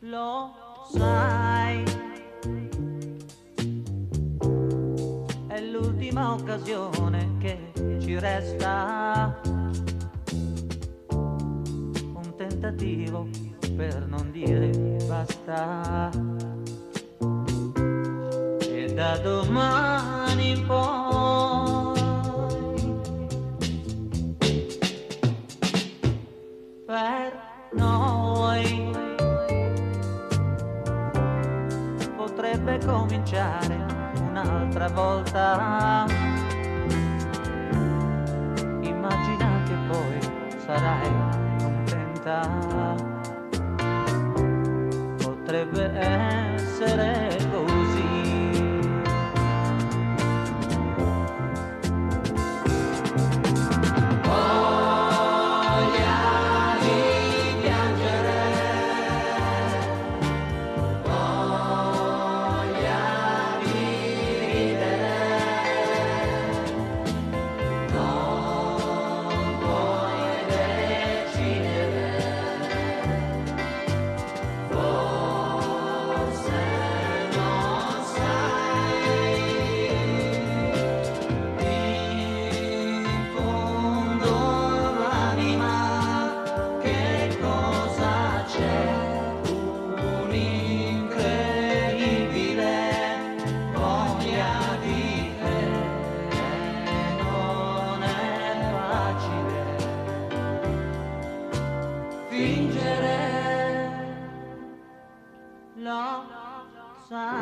Lo sai, è l'ultima occasione che ci resta. Un tentativo per non dire basta. E da domani in poi per noi potrebbe cominciare un'altra volta. Immagina che poi sarai contenta. Potrebbe essere così. Voglia di piangere, voglia di ridere, non puoi decidere. Forse non sai, in fondo l'anima, che cosa c'è? Un'incredibile voglia di te, non è facile fingere. Lo sai.